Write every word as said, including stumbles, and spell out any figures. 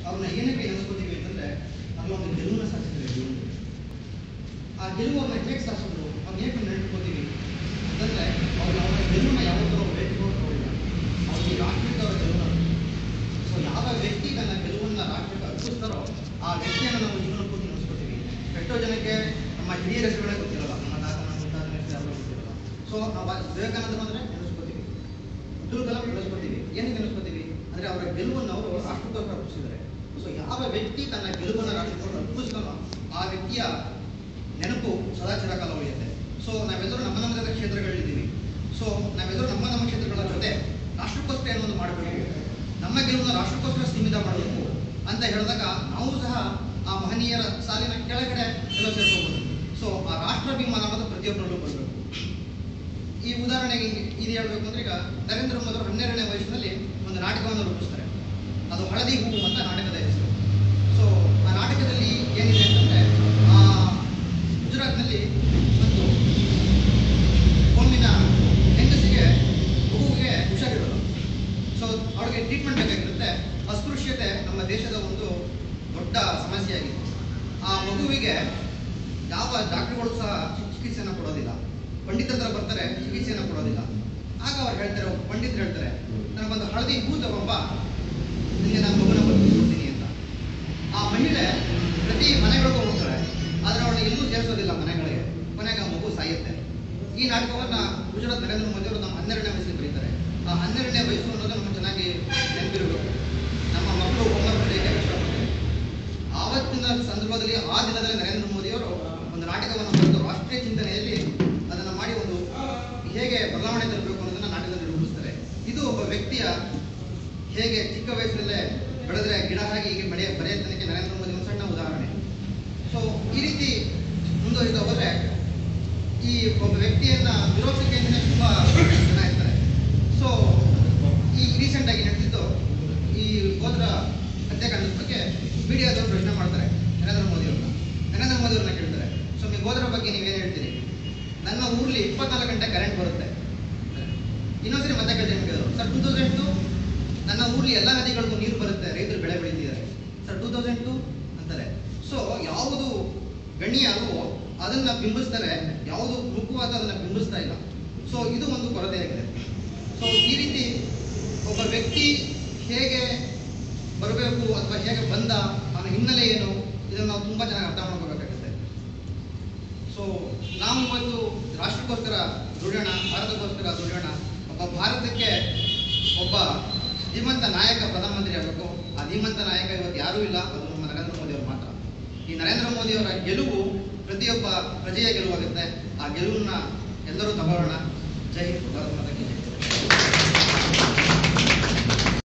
ಅವ್ರನ್ನ ಏನಕ್ಕೆ ನೆನೆಸ್ಕೋತೀವಿ ಅಂತಂದ್ರೆ ಅಲ್ಲಿ ಒಂದು ಗೆಲುವನ್ನ ಸಾಧಿಸಿದ್ರೆ ಗೆಲುವು ಆ ಗೆಲುವನ್ನು ಹೇಗೆ ಸಾಧಿಸಿದ್ರು ಅವ್ರು ಹೇಗೆ ನೆನೆಸ್ಕೋತೀವಿ ಅಂತಂದ್ರೆ ಅವ್ರು ಅವರ ಗೆಲುವನ್ನ ಯಾವತ್ತೂ ಅವ್ರು ಬೇಡ್ಕೊಳ್ಳೋದಿಲ್ಲ ಅವ್ರಿಗೆ ರಾಷ್ಟ್ರೀಯ ಅವರ ಗೆಲುವು. ಸೊ ಯಾವ ವ್ಯಕ್ತಿ ತನ್ನ ಗೆಲುವನ್ನ ರಾಷ್ಟ್ರಕ್ಕೆ ಅರ್ಪಿಸ್ತಾರೋ ಆ ವ್ಯಕ್ತಿಯನ್ನು ನಾವು ಜೀವನ ಪೂರ್ತಿ ನೆನೆಸ್ಕೋತೀವಿ. ಎಷ್ಟೋ ಜನಕ್ಕೆ ನಮ್ಮ ಹಿರಿಯರ ಹೆಸರುಗಳೇ ಗೊತ್ತಿರಲ್ಲ, ನಮ್ಮ ತಾತನ ಮುತ್ತಾತನ ಹೆಸರು ಯಾರು ಗೊತ್ತಿರಲ್ಲ. ಸೊ ನಾವು ವಿವೇಕಾನಂದ ಬಂದ್ರೆ ನೆನೆಸ್ಕೋತೀವಿ, ಅಬ್ದುಲ್ ಕಲಾಂ ನೆನೆಸ್ಕೋತೀವಿ. ಏನಕ್ಕೆ ನೆನೆಸ್ಕೋತೀವಿ ಅಂದ್ರೆ ಅವರ ಗೆಲುವನ್ನು ಅವರು ರಾಷ್ಟ್ರಕ್ಕೋಸ್ಕರ ಅರ್ಪಿಸಿದ್ದಾರೆ. ಸೊ ಯಾವ ವ್ಯಕ್ತಿ ತನ್ನ ಗೆಲುವನ್ನು ರಾಷ್ಟ್ರಕ್ಕೋಸ್ಕರ ಅರ್ಪಿಸ್ತಾನೋ ಆ ವ್ಯಕ್ತಿಯ ನೆನಪು ಸದಾ ಚಿರಕಾಲ ಉಳಿಯುತ್ತೆ. ಸೊ ನಾವೆಲ್ಲರೂ ನಮ್ಮ ನಮ್ಮದ ಕ್ಷೇತ್ರಗಳಿದ್ದೀವಿ. ಸೊ ನಾವೆಲ್ಲರೂ ನಮ್ಮ ನಮ್ಮ ಕ್ಷೇತ್ರಗಳ ಜೊತೆ ರಾಷ್ಟ್ರಕ್ಕೋಸ್ಕರ ಏನೊಂದು ಮಾಡಬೇಕು, ನಮ್ಮ ಗೆಲುವನ್ನು ರಾಷ್ಟ್ರಕ್ಕೋಸ್ಕರ ಸೀಮಿತ ಮಾಡಬೇಕು ಅಂತ ಹೇಳಿದಾಗ ನಾವು ಸಹ ಆ ಮಹನೀಯರ ಸಾಲಿನ ಕೆಳಗಡೆ ಎಲ್ಲ ಸೇರ್ಕೋಬಹುದು. ಸೊ ಆ ರಾಷ್ಟ್ರಾಭಿಮಾನ ಅನ್ನೋದು ಪ್ರತಿಯೊಬ್ಬರಲ್ಲೂ ಬರಬೇಕು. ಈ ಉದಾಹರಣೆಗೆ ಇದು ಹೇಳ್ಬೇಕು ಅಂದ್ರೆ ಈಗ ನರೇಂದ್ರ ಮೋದಿ ಅವರು ಹನ್ನೆರಡನೇ ವಯಸ್ಸಿನಲ್ಲಿ ಒಂದು ನಾಟಕವನ್ನು ರೂಪಿಸ್ತಾರೆ. ಅದು ಹಳದಿ ಹೂವು ಅಂತ ನಾಟಕದ ಹೆಸರು. ಸೊ ಆ ನಾಟಕದಲ್ಲಿ ಏನಿದೆ ಅಂತಂದ್ರೆ ಆ ಗುಜರಾತ್ನಲ್ಲಿ ಒಂದು ಒಮ್ಮಿನ ಹೆಂಗಸಿಗೆ ಮಗುವಿಗೆ ಹುಷಾರಿರೋದು. ಸೊ ಅವಳಿಗೆ ಟ್ರೀಟ್ಮೆಂಟ್ ಬೇಕಾಗಿರುತ್ತೆ. ಅಸ್ಪೃಶ್ಯತೆ ನಮ್ಮ ದೇಶದ ಒಂದು ದೊಡ್ಡ ಸಮಸ್ಯೆಯಾಗಿದೆ. ಆ ಮಗುವಿಗೆ ಯಾವ ಡಾಕ್ಟರ್ಗಳು ಸಹ ಚಿಕಿತ್ಸೆಯನ್ನು ಕೊಡೋದಿಲ್ಲ. ಪಂಡಿತರ ಹತ್ರ ಬರ್ತಾರೆ, ಚಿಕಿತ್ಸೆಯನ್ನು ಕೊಡೋದಿಲ್ಲ. ಆಗ ಅವ್ರು ಹೇಳ್ತಾರೆ, ಪಂಡಿತರು ಹೇಳ್ತಾರೆ, ನನಗೊಂದು ಹಳದಿ ಹೂ ತಗೊಂಬ, ನಿಮಗೆ ನಾನು ಮಗುನ ಬದುಕಿಸ್ಕೊಡ್ತೀನಿ ಅಂತ. ಆ ಮಹಿಳೆ ಪ್ರತಿ ಮನೆಗಳಿಗೂ ಹೋಗ್ತಾರೆ, ಆದರೆ ಅವಳಿಗೆ ಎಲ್ಲೂ ಸೇರಿಸೋದಿಲ್ಲ ಮನೆಗಳಿಗೆ. ಕೊನೆಗೆ ಆ ಮಗು ಸಾಯುತ್ತೆ. ಈ ನಾಟಕವನ್ನ ಗುಜರಾತ್ ನರೇಂದ್ರ ಮೋದಿ ಅವರು ನಮ್ಮ ಹನ್ನೆರಡನೇ ವಯಸ್ಸಿಗೆ ಬರೀತಾರೆ. ಆ ಹನ್ನೆರಡನೇ ವಯಸ್ಸು ಅನ್ನೋದು ನಮ್ಗೆ ಚೆನ್ನಾಗಿ ನೆನಪಿರಬೇಕು. ನಮ್ಮ ಮಕ್ಕಳು ಹೋಮ್ವರ್ಕ್ ಬರೆಯಕ್ಕೆ ಕಷ್ಟಪಡ್ತಾರೆ. ಆವತ್ತಿನ ಸಂದರ್ಭದಲ್ಲಿ ಆ ದಿನದಲ್ಲಿ ನರೇಂದ್ರ ಮೋದಿ ಅವರು ಒಂದು ನಾಟಕವನ್ನು ಬರೆದು ರಾಷ್ಟ್ರೀಯ ಚಿಂತನೆಯಲ್ಲಿ ಅದನ್ನು ಮಾಡಿ ಒಂದು ಹೇಗೆ ಬದಲಾವಣೆ ತರಬೇಕು ಅನ್ನೋದನ್ನ ನಾಟಕದಲ್ಲಿ ರೂಪಿಸ್ತಾರೆ. ಇದು ಒಬ್ಬ ವ್ಯಕ್ತಿಯ ಹೇಗೆ ಚಿಕ್ಕ ವಯಸ್ಸಲ್ಲೇ ಬೆಳೆದ್ರೆ ಗಿಡ ಹಾಗೆ ಹೀಗೆ ಬೆಳೆಯ ಬರೆಯತನಕ್ಕೆ ನರೇಂದ್ರ ಮೋದಿ ಒಂದು ಸಣ್ಣ ಉದಾಹರಣೆ. ಸೊ ಈ ರೀತಿ ಮುಂದುವರಿತಾ ಹೋದ್ರೆ ಈ ಒಬ್ಬ ವ್ಯಕ್ತಿಯನ್ನ ವಿರೋಧಿಸಕ್ಕೆ ತುಂಬಾ ಜನ ಇರ್ತಾರೆ. ಸೊ ಈ ರೀಸೆಂಟ್ ಆಗಿ ನಡೆದಿದ್ದು ಈ ಹೋದ್ರ ಹತ್ಯಾಕಾಂಡದ ಬಗ್ಗೆ ಮೀಡಿಯಾದವರು ಪ್ರಶ್ನೆ ಮಾಡ್ತಾರೆ ನರೇಂದ್ರ ಮೋದಿ ಅವ್ರನ್ನ. ನರೇಂದ್ರ ಮೋದಿ ಅವ್ರನ್ನ ಕೇಳ್ತಾರೆ, ಸೊ ನೀವು ಹೋದ್ರ ಬಗ್ಗೆ ನೀವೇನು ಹೇಳ್ತೀರಿ? ನನ್ನ ಊರ್ಲಿ ಇಪ್ಪತ್ನಾಲ್ಕು ಗಂಟೆ ಕರೆಂಟ್ ಬರುತ್ತೆ. ಇನ್ನೊಂದ್ಸರಿ ಮತ್ತೆ ಕೇಳಿದ್ರು, ಸರ್ ಟೂ ತೌಸಂಡ್ ಟು ನನ್ನ ಊರ್ಲಿ ಎಲ್ಲ ನದಿಗಳಿಗೂ ನೀರು ಬರುತ್ತೆ, ರೈತರು ಬೆಳೆ ಬೆಳೀತಿದ್ದಾರೆ. ಸರ್ ಟೂ ತೌಸಂಡ್ ಟು ಅಂತಾರೆ. ಸೊ ಯಾವುದು ಗಣ್ಯ ಅಲ್ವೋ ಅದನ್ನ ಬಿಂಬಿಸ್ತಾರೆ, ಯಾವುದು ಮುಖ್ಯವಾದ ಅದನ್ನ ಬಿಂಬಿಸ್ತಾ ಇಲ್ಲ. ಸೊ ಇದು ಒಂದು ಕೊರತೆ ಆಗಿದೆ. ಸೊ ಈ ರೀತಿ ಒಬ್ಬ ವ್ಯಕ್ತಿ ಹೇಗೆ ಬರಬೇಕು ಅಥವಾ ಹೇಗೆ ಬಂದ, ಅವನ ಹಿನ್ನೆಲೆ ಏನು, ಇದನ್ನು ನಾವು ತುಂಬಾ ಚೆನ್ನಾಗಿ ಅರ್ಥ ಮಾಡ್ಕೋಬೇಕಾಗುತ್ತೆ. ಸೊ ನಾವು ಇವತ್ತು ರಾಷ್ಟ್ರಕ್ಕೋಸ್ಕರ ದುಡಿಯೋಣ, ಭಾರತಕ್ಕೋಸ್ಕರ ದುಡಿಯೋಣ. ಒಬ್ಬ ಭಾರತಕ್ಕೆ ಒಬ್ಬ ಧೀಮಂತ ನಾಯಕ ಪ್ರಧಾನಮಂತ್ರಿ ಆಗಬೇಕು. ಆ ಧೀಮಂತ ನಾಯಕ ಇವತ್ತು ಯಾರೂ ಇಲ್ಲ, ಅದು ನಮ್ಮ ನರೇಂದ್ರ ಮೋದಿ ಅವರು ಮಾತ್ರ. ಈ ನರೇಂದ್ರ ಮೋದಿ ಅವರ ಗೆಲುವು ಪ್ರತಿಯೊಬ್ಬ ಪ್ರಜೆಯ ಗೆಲುವಾಗುತ್ತೆ. ಆ ಗೆಲುವನ್ನ ಎಲ್ಲರೂ ತಗೊಳ್ಳೋಣ. ಜೈ ಹಿಂದ್.